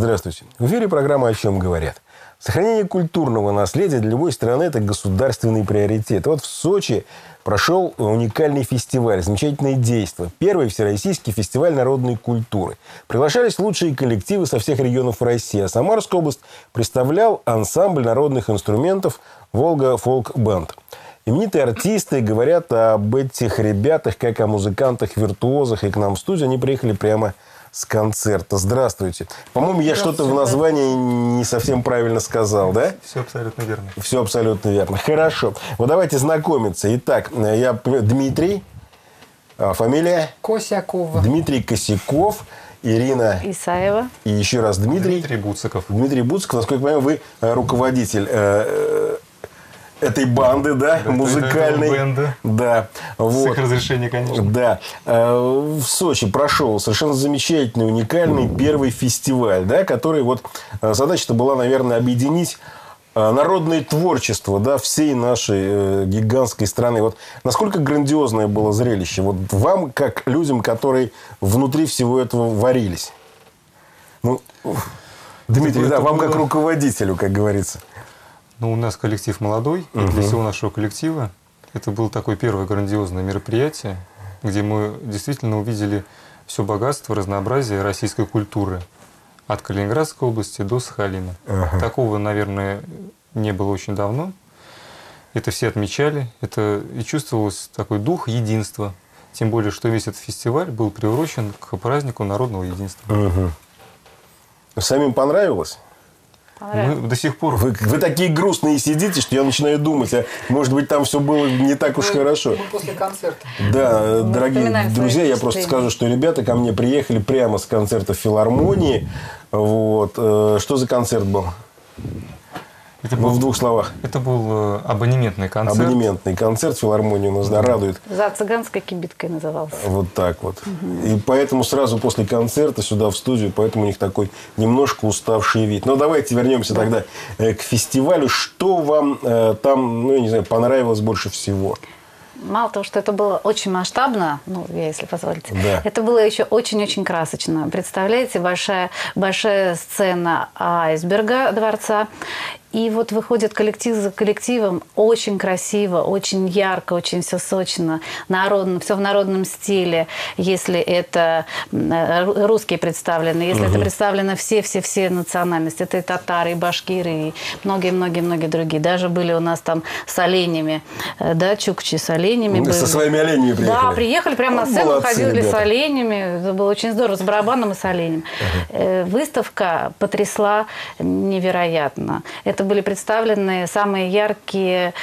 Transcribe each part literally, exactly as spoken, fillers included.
Здравствуйте. В эфире программа «О чем говорят». Сохранение культурного наследия для любой страны – это государственный приоритет. Вот в Сочи прошел уникальный фестиваль, замечательное действо. Первый всероссийский фестиваль народной культуры. Приглашались лучшие коллективы со всех регионов России. А Самарскую область представлял ансамбль народных инструментов «Волга Фолк Банд». Именитые артисты говорят об этих ребятах, как о музыкантах-виртуозах. И к нам в студию они приехали прямо с концерта. Здравствуйте. По-моему, я что-то в названии не совсем правильно сказал, да? Все абсолютно верно. Все абсолютно верно. Хорошо. Вот давайте знакомиться. Итак, я Дмитрий. Фамилия? Косяков. Дмитрий Косяков. Ирина Исаева. И еще раз Дмитрий. Дмитрий Буциков. Дмитрий Буциков. Насколько я понимаю, вы руководитель э, этой банды, да, да музыкальной. Бенда. Да. Вот. С их разрешения, конечно. Да. В Сочи прошел совершенно замечательный, уникальный первый фестиваль, да, который вот задача-то была, наверное, объединить народное творчество, да, всей нашей гигантской страны. Вот насколько грандиозное было зрелище? Вот вам, как людям, которые внутри всего этого варились. Ну, Дмитрий, да, вам было... как руководителю, как говорится. Ну, у нас коллектив молодой, и для всего нашего коллектива это было такое первое грандиозное мероприятие, где мы действительно увидели все богатство, разнообразие российской культуры. От Калининградской области до Сахалина. Ага. Такого, наверное, не было очень давно. Это все отмечали. Это и чувствовалось такой дух единства. Тем более, что весь этот фестиваль был приурочен к празднику народного единства. Угу. Самим понравилось? Мы до сих пор... Вы, вы такие грустные сидите, что я начинаю думать, а может быть, там все было не так уж мы, хорошо. Мы после концерта. Да, мы дорогие друзья, я просто скажу, что ребята ко мне приехали прямо с концерта в филармонии. Вот. Что за концерт был? Это был, в двух словах. Это был абонементный концерт. Абонементный концерт филармонии у нас, да, радует. За цыганской кибиткой назывался. Вот так вот. Угу. И поэтому сразу после концерта сюда в студию, поэтому у них такой немножко уставший вид. Но давайте вернемся да. тогда к фестивалю. Что вам э, там, ну, я не знаю, понравилось больше всего? Мало того, что это было очень масштабно, ну, я, если позволите, да. это было еще очень-очень красочно. Представляете, большая, большая сцена айсберга дворца. И вот выходит коллектив за коллективом, очень красиво, очень ярко, очень все сочно, народно, все в народном стиле, если это русские представлены, если угу. это представлены все-все-все национальности, это и татары, и башкиры, и многие-многие-многие другие. Даже были у нас там с оленями, да, чукчи с оленями. Со были. Своими оленями приехали? Да, приехали прямо на сцену, Молодцы, ходили ребята. с оленями, это было очень здорово, с барабаном и с оленем. Угу. Выставка потрясла невероятно. Это были представлены самые яркие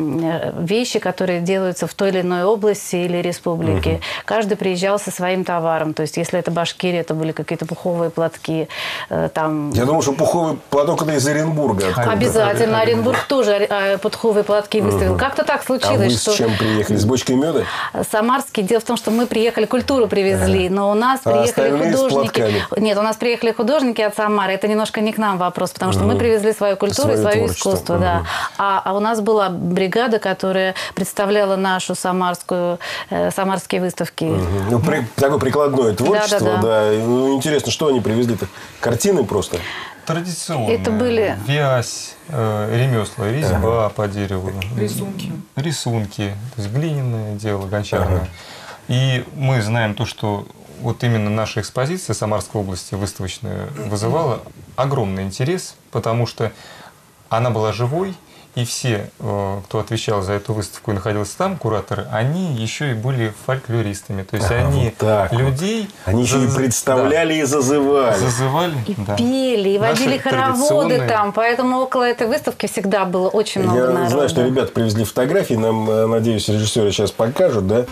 вещи, которые делаются в той или иной области или республике. Угу. Каждый приезжал со своим товаром. То есть, если это Башкирия, это были какие-то пуховые платки. Там... Я думаю, что пуховый платок это из Оренбурга. Откуда-то. Обязательно. Оренбург тоже пуховые платки выставил. Угу. Как-то так случилось. А вы что... с чем приехали? С бочкой меда? Самарский. Дело в том, что мы приехали, культуру привезли, ага. но у нас а приехали художники. Нет, у нас приехали художники от Самары. Это немножко не к нам вопрос, потому что угу. мы привезли свою культуру и свою искусство, угу. да. А, а у нас была бригада, которая представляла нашу самарскую, э, самарские выставки. Угу. Ну, при, такое прикладное творчество, да. да, да. да. Ну, интересно, что они привезли-то? Картины просто? Традиционные. Это были... Вязь, э, ремесла, резьба ага. по дереву. Рисунки. Рисунки. То есть глиняное дело, гончарное. Ага. И мы знаем то, что вот именно наша экспозиция Самарской области выставочная вызывала огромный интерес, потому что она была живой, и все, кто отвечал за эту выставку и находился там, кураторы, они еще и были фольклористами. То есть, а, они вот людей... Вот. Они еще заз... и представляли, да. и зазывали. Зазывали, и да. пели, и водили Наши хороводы традиционные... там. Поэтому около этой выставки всегда было очень много Я народа. Я знаю, что ребята привезли фотографии. Нам, надеюсь, режиссеры сейчас покажут, да?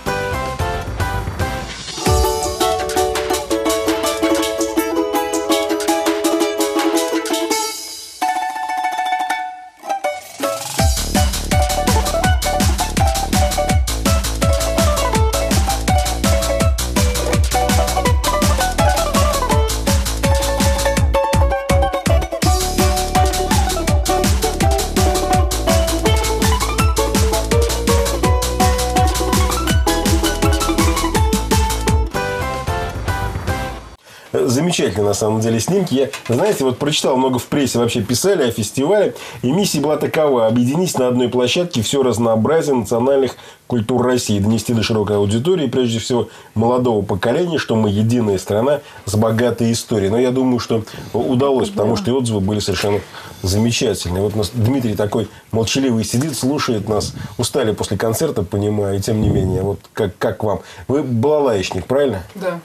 замечательные, на самом деле, снимки. Я, знаете, вот прочитал много в прессе, вообще писали о фестивале. И миссия была такова: объединить на одной площадке все разнообразие национальных культур России. Донести до широкой аудитории, прежде всего, молодого поколения, что мы единая страна с богатой историей. Но я думаю, что удалось, потому что и отзывы были совершенно замечательные. Вот у нас Дмитрий такой молчаливый сидит, слушает нас. Устали после концерта, понимаю, и тем не менее. Вот как, как вам? Вы балалаечник, правильно? Да.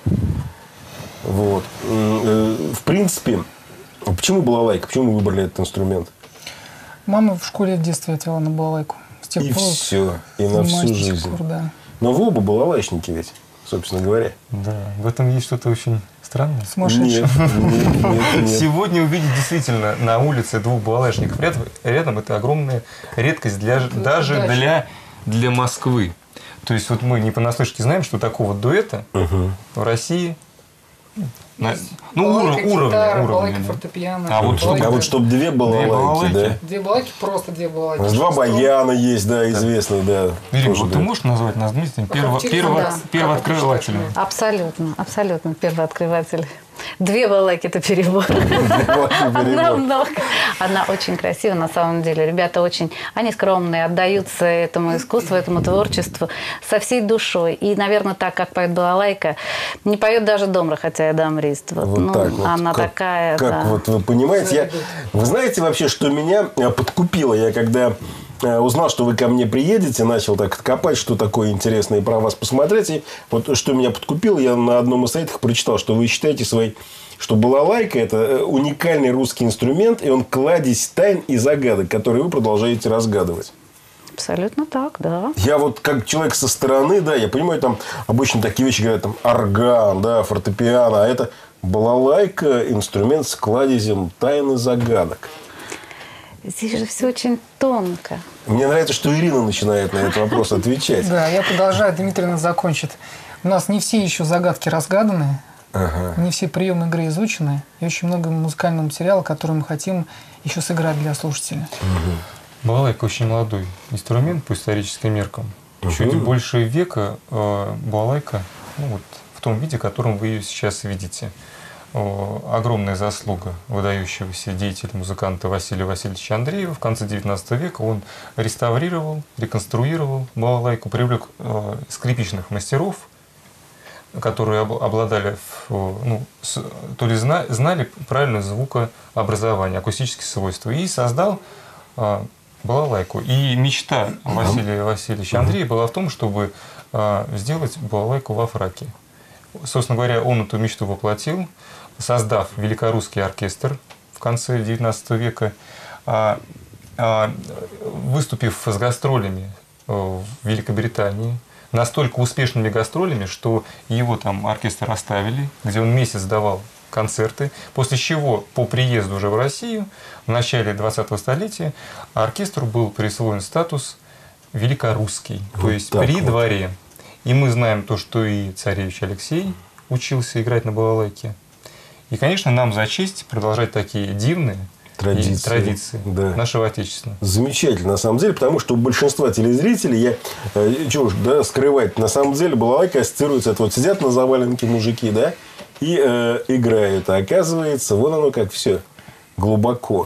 Вот. В принципе, почему балалайка? Почему вы выбрали этот инструмент? Мама в школе в детстве отвела на балалайку. С тех И пор все. И на всю занимаюсь до сих жизнь. пор, да. Но вы оба балалайчники ведь, собственно говоря. Да, в этом есть что-то очень странное. Сумасшедший. Нет, нет, нет, нет. Сегодня увидеть действительно на улице двух балалайшников рядом, рядом это огромная редкость для, даже удача. для, для Москвы. То есть вот мы не понаслышке знаем, что такого дуэта Угу. в России на, ну, Балалайка, уровень, гитара, уровень, балалайка, да. фортепиано. А вот балалайка. А вот чтобы две балалайки, балалайки. да? Две балалайки, просто две балалайки. У нас два баяна есть, да, известный, да. Ирина, тоже вот ты дуэт. можешь назвать нас Дмитрием перво, Охотник, перво, да. первооткрывателем? Абсолютно, абсолютно первооткрыватель. Две балалайки – это перебор. Вот, Одна перебор. много. Она очень красивая, на самом деле. Ребята очень, они скромные, отдаются этому искусству, этому творчеству со всей душой. И, наверное, так, как поет балалайка, не поет даже Домра, хотя я дамрист. Вот, Вот ну, так вот. она Как- такая, Как да. вот вы понимаете, я, вы знаете вообще, что меня э, подкупило? Я когда э, узнал, что вы ко мне приедете, начал так копать, что такое интересное, и про вас посмотреть. И вот что меня подкупило, я на одном из сайтов прочитал, что вы считаете своей, что балалайка – это э, уникальный русский инструмент, и он кладезь тайн и загадок, которые вы продолжаете разгадывать. Абсолютно так, да. Я вот как человек со стороны, да, я понимаю, там обычно такие вещи говорят, там орган, да, фортепиано, а это балалайка, инструмент с кладезем тайн и загадок. Здесь же все очень тонко. Мне нравится, что Ирина начинает на этот вопрос отвечать. Да, я продолжаю, Дмитрий закончит. У нас не все еще загадки разгаданы, Ага. не все приемы игры изучены, и очень много музыкального материала, который мы хотим еще сыграть для слушателя. Балалайка очень молодой инструмент по историческим меркам. Чуть больше века э, балалайка, ну, вот, в том виде, в котором вы ее сейчас видите. О, огромная заслуга выдающегося деятеля, музыканта Василия Васильевича Андреева. В конце девятнадцатого века он реставрировал, реконструировал балалайку, привлек э, скрипичных мастеров, которые об- обладали, в, ну, с- то ли зна- знали правильное звукообразование, акустические свойства, и создал э, балалайку. И мечта Василия Васильевича Андреева была в том, чтобы э, сделать балалайку во фраке. Собственно говоря, он эту мечту воплотил, создав великорусский оркестр в конце девятнадцатого века, а, а, выступив с гастролями в Великобритании, настолько успешными гастролями, что его там оркестр оставили, где он месяц давал концерты, после чего по приезду уже в Россию в начале двадцатого столетия оркестру был присвоен статус великорусский, Вот то есть так при вот. дворе. И мы знаем то, что и царевич Алексей учился играть на балалайке. И, конечно, нам за честь продолжать такие дивные Традиции. и традиции Да. нашего Отечества. Замечательно, на самом деле, потому что у большинства телезрителей, я, э, чего уж, да, скрывать, на самом деле балалайка ассоциируется, это вот сидят на заваленке мужики, да, и э, играют, а оказывается, вон оно как все глубоко.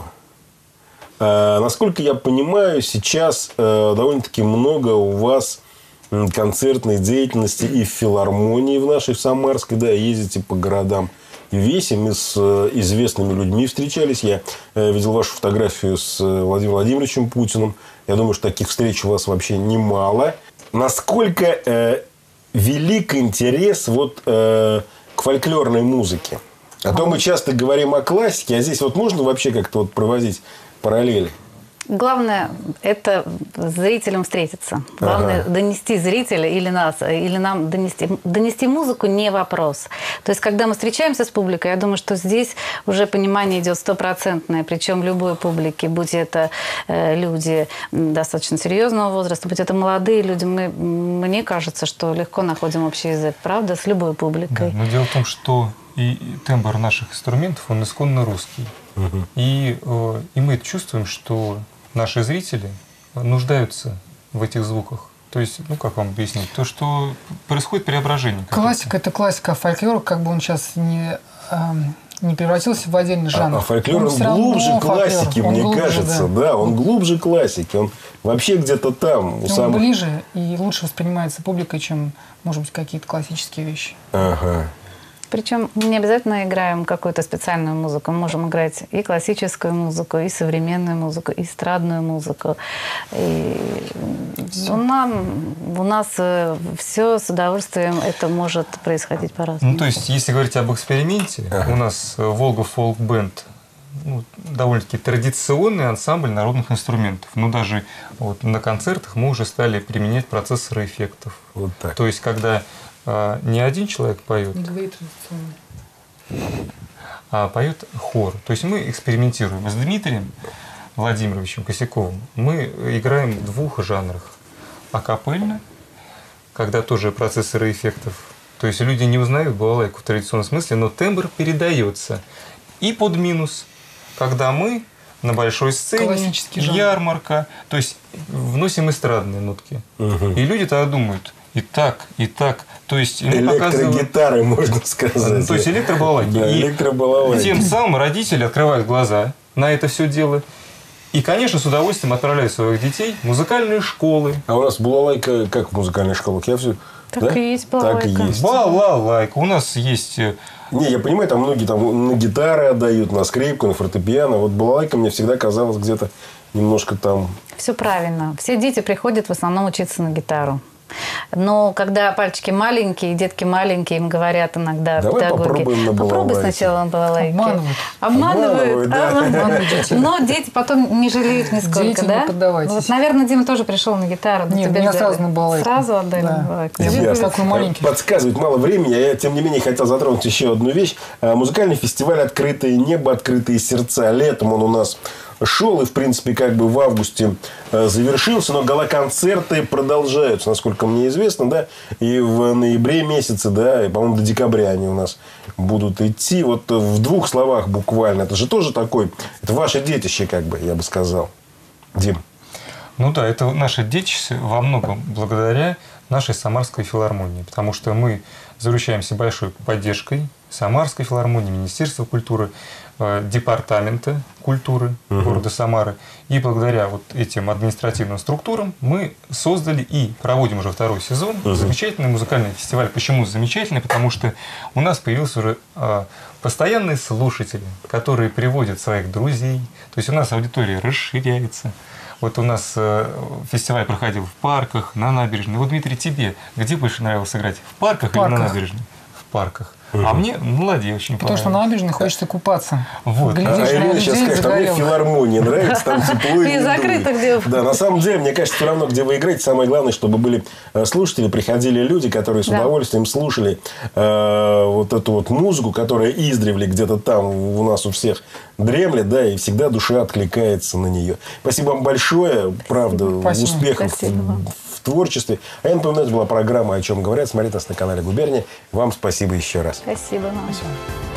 А, насколько я понимаю, сейчас э, довольно-таки много у вас м, концертной деятельности и в филармонии в нашей в Самарской, да, ездите по городам. Весим и с э, известными людьми встречались. Я э, видел вашу фотографию с э, Владимиром Владимировичем Путиным. Я думаю, что таких встреч у вас вообще немало. Насколько э, велик интерес вот, э, к фольклорной музыке? А то мы часто говорим о классике, а здесь вот можно вообще как-то вот проводить параллели? Главное – это с зрителем встретиться. Главное Ага. донести зрителя или нас, или нам донести. Донести музыку не вопрос. То есть, когда мы встречаемся с публикой, я думаю, что здесь уже понимание идет стопроцентное, причем любой публики, будь это э, люди достаточно серьезного возраста, будь это молодые люди, мы, мне кажется, что легко находим общий язык, правда, с любой публикой. Да, но дело в том, что и и тембр наших инструментов, он исконно русский. И, э, и мы чувствуем, что наши зрители нуждаются в этих звуках. То есть, ну как вам объяснить, то, что происходит преображение. какое-то. Классика – это классика, а фольклор, как бы он сейчас не э, не превратился в отдельный жанр. А, а фольклор, он, он глубже классики, фольклор. мне Он глубже, кажется. Да. да, он глубже классики. Он вообще где-то там. У он самых... ближе и лучше воспринимается публикой, чем, может быть, какие-то классические вещи. Ага. Причем не обязательно играем какую-то специальную музыку. Мы можем играть и классическую музыку, и современную музыку, и эстрадную музыку. И у, нам, у нас все с удовольствием это может происходить по-разному. Ну, то есть, если говорить об эксперименте, ага. у нас Волга Фолк Бенд, ну, довольно-таки традиционный ансамбль народных инструментов. Но даже вот на концертах мы уже стали применять процессоры эффектов. Вот так. То есть, когда а, не один человек поет, а поет хор. То есть мы экспериментируем. С Дмитрием Владимировичем Косяковым мы играем в двух жанрах. Акапельно, когда тоже процессоры эффектов. То есть люди не узнают балалайку в традиционном смысле, но тембр передается. И под минус, когда мы на большой сцене, ярмарка, то есть вносим эстрадные нотки. Угу. И люди тогда думают, и так, и так. То есть электрогитары, можно сказать. То есть электробалалайки. Да, и электробалалайки. Тем самым родители открывают глаза на это все дело. И, конечно, с удовольствием отправляют своих детей в музыкальные школы. А у нас балалайка как в музыкальных школах? Я все... Так да? и есть балалайка. Так и есть. Балалайка. У нас есть... Не, я понимаю, там многие там на гитары отдают, на скрипку, на фортепиано. Вот балалайка мне всегда казалось где-то немножко там... Все правильно. Все дети приходят в основном учиться на гитару. Но когда пальчики маленькие, детки маленькие, им говорят иногда давай педагоги, попробуем на балалайке. Попробуй сначала на балалайке. Обманывают. Обманывают. Обманывают, да. Обманывают. Но дети потом не жалеют нисколько, Дети, да? не поддавайтесь. Вот, наверное, Дима тоже пришел на гитару. Нет, меня сразу на балалайку. Сразу отдали Да. на балалайку. Ясно. Такой маленький. Подсказывает мало времени, а я, тем не менее, хотел затронуть еще одну вещь. Музыкальный фестиваль «Открытое небо», «Открытые сердца». Летом он у нас шел и, в принципе, как бы в августе завершился, но гала-концерты продолжаются, насколько мне известно, да, и в ноябре месяце, да, и, по-моему, до декабря они у нас будут идти. Вот в двух словах буквально, это же тоже такой, это ваше детище, как бы, я бы сказал. Дим. Ну да, это наше детище во многом благодаря нашей Самарской филармонии, потому что мы заручаемся большой поддержкой Самарской филармонии, Министерства культуры, Департамента культуры uh-huh. города Самары. И благодаря вот этим административным структурам мы создали и проводим уже второй сезон uh-huh. замечательный музыкальный фестиваль. Почему замечательный? Потому что у нас появился уже а, постоянные слушатели, которые приводят своих друзей. То есть у нас аудитория расширяется. Вот у нас э, фестиваль проходил в парках, на набережной. Вот, Дмитрий, тебе где больше нравилось играть? В парках, в парках. Или на набережной? В парках. А мне на ладе очень Потому что на набережной хочется купаться. Вот. Глядишь, а Ирина сейчас скажет, а мне филармония нравится, там тепло и И закрыто где. Да, на самом деле, мне кажется, все равно, где вы играете, самое главное, чтобы были слушатели, приходили люди, которые с да. удовольствием слушали э, вот эту вот музыку, которая издревле где-то там у нас у всех дремлет, да, и всегда душа откликается на нее. Спасибо вам большое, правда, Спасибо. успехов Спасибо. в творчестве. А я напоминаю, это была программа «О чем говорят». Смотрите нас на канале «Губерния». Вам спасибо еще раз. Спасибо вам. Спасибо.